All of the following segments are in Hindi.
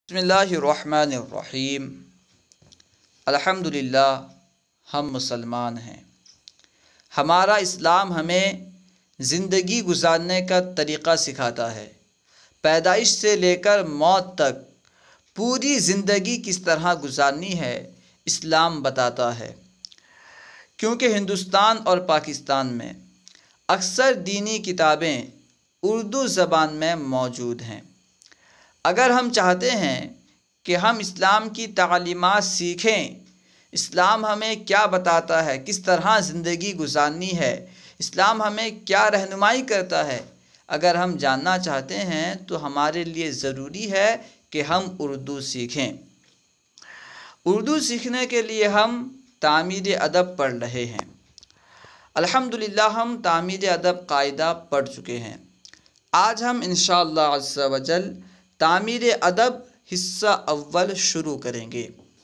बिस्मिल्लाहिर्रहमान الرحیم अल्हम्दुलिल्लाह हम मुसलमान हैं। हमारा इस्लाम हमें ज़िंदगी गुजारने का तरीक़ा सिखाता है। पैदाइश से लेकर मौत तक पूरी ज़िंदगी किस तरह गुजारनी है इस्लाम बताता है। क्योंकि हिंदुस्तान और पाकिस्तान में अक्सर दीनी किताबें उर्दू ज़बान में मौजूद हैं। अगर हम चाहते हैं कि हम इस्लाम की तालीमात सीखें, इस्लाम हमें क्या बताता है, किस तरह ज़िंदगी गुजारनी है, इस्लाम हमें क्या रहनुमाई करता है, अगर हम जानना चाहते हैं तो हमारे लिए ज़रूरी है कि हम उर्दू सीखें। उर्दू सीखने के लिए हम तामीर अदब पढ़ रहे हैं। अल्हम्दुलिल्लाह हम तामीर अदब कायदा पढ़ चुके हैं। आज हम इंशाअल्लाह अज़्ज़ा वजल तामीर अदब हिस्सा अव्वल शुरू करेंगे।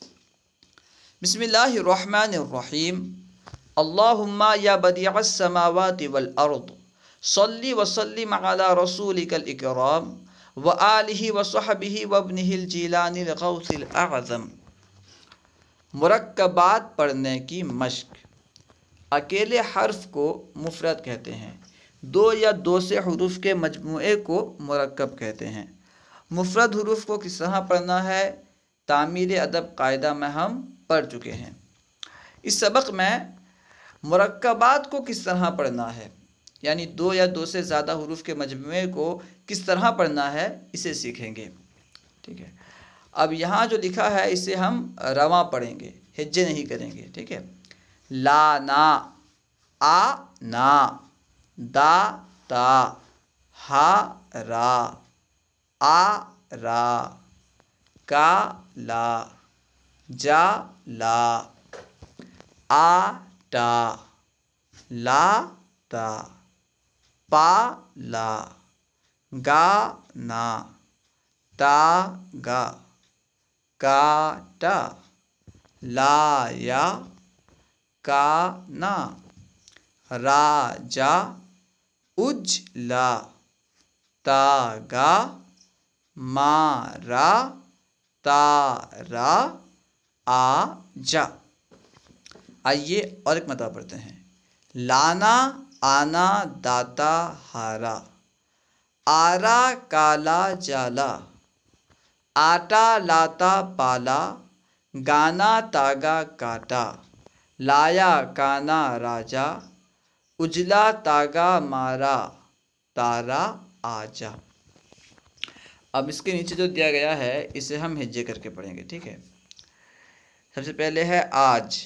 बिस्मिल्लाहिर्रहमानिर्रहीम। अल्लाहुम्मा या बदीअस समावाति वल अर्द सल्ली व सल्लिम अला रसूलिकल इकराम व आलिहि व सहबिहि व इब्निहिल जीलानिल गौसिल अअज़म। मुरक्कबात पढ़ने की मश्क। अकेले हर्फ को मुफरद कहते हैं। दो या दो से हुरूफ के मजमूए को मुरक्कब कहते हैं। मुफरद हुरूफ को किस तरह पढ़ना है तामीर अदब कायदा में हम पढ़ चुके हैं। इस सबक में मुरक्कबात को किस तरह पढ़ना है, यानी दो या दो से ज़्यादा हुरूफ के मजमूए को किस तरह पढ़ना है, इसे सीखेंगे। ठीक है। अब यहाँ जो लिखा है इसे हम रवा पढ़ेंगे, हिज्जे नहीं करेंगे। ठीक है। ला ना, आ ना, दा ता, हा रा, आ रा, का ला, जा ला, आ टा, ला ता, पा ला, गा ना, ता गा, का टा, ला या, का ना, रा जा, उज ला, ता गा, मारा, तारा, आ जा। आइए और एक मतलब पढ़ते हैं। लाना, आना, दाता, हारा, आरा, काला, जाला, आटा, लाता, पाला, गाना, तागा, काटा, लाया, काना, राजा, उजला, तागा, मारा, तारा, आजा। अब इसके नीचे जो दिया गया है इसे हम हिज्जे करके पढ़ेंगे। ठीक है। सबसे पहले है आज।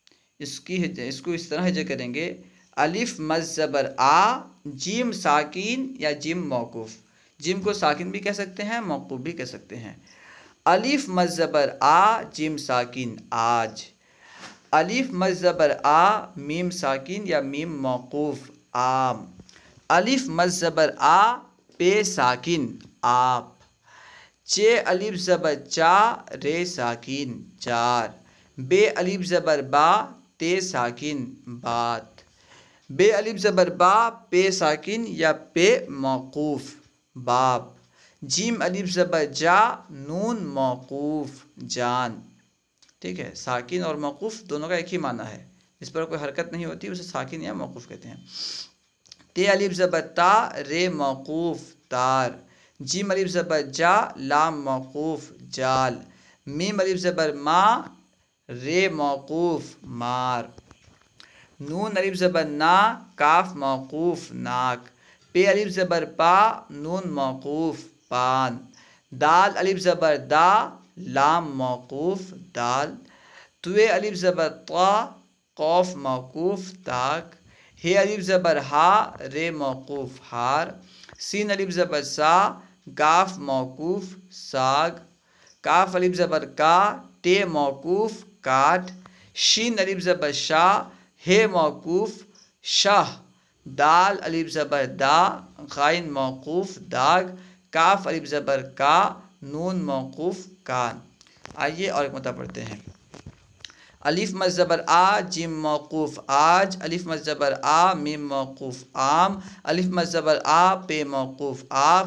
इसको इस तरह हिज्जे करेंगे। अलिफ मज़्ज़बर आ, जीम साकिन या जिम मौकूफ़। जिम को साकिन भी कह सकते हैं, मौकूफ़ भी कह सकते हैं। अलिफ मज़्ज़बर आ, जिम साकिन आज। अलिफ मज़्ज़बर आ, मीम साकिन या मीम मौकूफ़ आम। अलिफ मज़्ज़बर आ, पे साकिन आप। चे अलिफ ज़बर चा, रे साकिन चार। बे अलिफ ज़बर बा, ते साकिन बात। बे अलिफ ज़बर बा, पे साकिन या पे मौकूफ़ बाप। जीम अलिफ ज़बर जा, नून मौकूफ़ जान। ठीक है। साकिन और मौकूफ़ दोनों का एक ही माना है। इस पर कोई हरकत नहीं होती, उसे साकिन या मौकूफ़ कहते हैं। ते अलिफ ज़बर ता, रे मौकूफ़ तार। जीम अलिफ ज़बर जा, लाम मौकूफ़ जाल। मीम अलिफ ज़बर मा, रे मौकूफ़ मार। नून अलिफ ज़बर ना, काफ मौकूफ़ नाक। पे अलिफ ज़बर पा, नून मौकूफ़ पान। दाल अलिफ ज़बर दा, लाम मौकूफ़ दाल। तुए अलिफ ज़बर ता, कौफ मौकूफ़ ताक। हे अलिफ ज़बर हा, रे मौकूफ़ हार। सीन अलिफ ज़बर सा, गाफ मौकूफ़ साग। काफ अलिफ ज़बर का, टे मौकूफ़ काट। शीन अलिफ ज़बर शा, हे मौकूफ़ शाह। दाल अलिफ ज़बर दा, गाइन मौकूफ़ दाग। काफ अलिफ ज़बर का, नून मौकूफ़ कान। आइए और एक मतलब पढ़ते हैं। अलिफ मज़्ज़बर आ, जिम मौकूफ़ आज। अलिफ मज़्ज़बर आ, मीम मौकूफ़ आम। अलिफ मज़्ज़बर आ, पे मौकूफ़ आफ।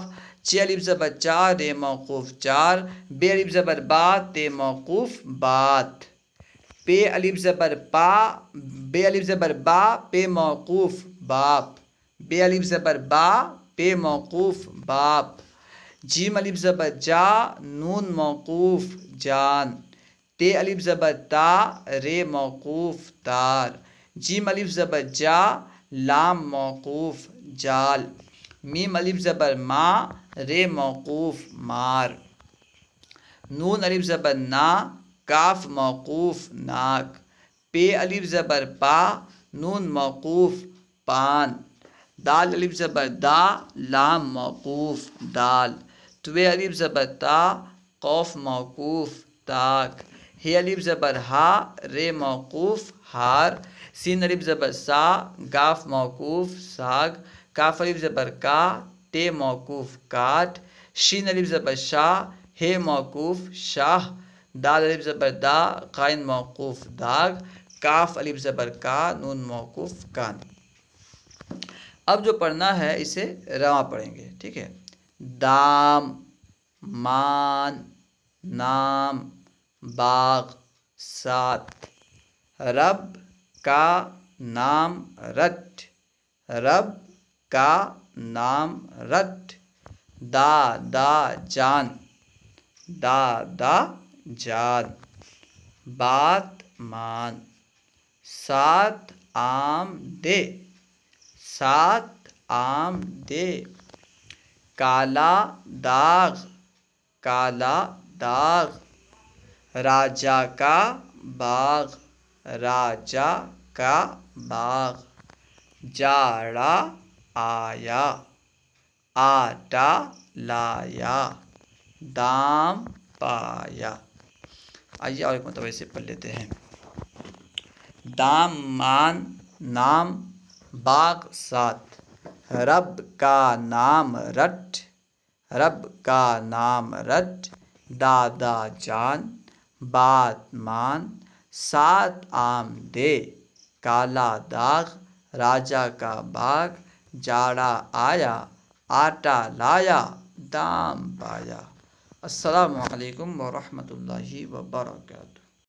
چ الف زبر چار ر موقوف چار بے الف زبر با تے موقوف بات پے الف زبر پا بے الف زبر با پے موقوف باپ بے الف زبر با پے موقوف باپ جیم الف زبر جا نون موقوف جان تے الف زبر تا رے موقوف تار جیم الف زبر جا لام موقوف جال میم الف زبر ما رے موقوف مار نون الف زبر نا کاف موقوف ناک پے الف زبر پا نون موقوف پان دال الف زبر دا لام موقوف دال توے الف زبر تا قوف موقوف تاک ہے الف زبر ہا رے موقوف ہار سین الف زبر سا گاف موقوف ساگ کاف الف زبر کا تے موقوف کاٹ شین الف زبر شاہ ہے موقوف شاہ دال الف زبر دا قائن موقوف داغ کاف الف زبر کا نون موقوف کان۔ اب جو پڑھنا ہے اسے رواں پڑھیں گے، ٹھیک ہے۔ دام مان نام باغ سات رب کا نام رٹ رب کا نام رٹ دادا جان دادا جان بات مان سات آم دے سات آم دے کالا داغ کالا داغ راجا کا باغ راجا کا باغ جاڑا آیا آٹا لایا دام پایا۔ آئیے اور ایک مرتبہ سے پڑھ لیتے ہیں۔ دام مان نام باغ سات رب کا نام رٹ رب کا نام رٹ دادا جان بات مان سات آم دے کالا داغ راجا کا باغ جاڑا آیا آٹا لایا دام پایا۔ السلام علیکم ورحمۃ اللہ وبرکاتہ۔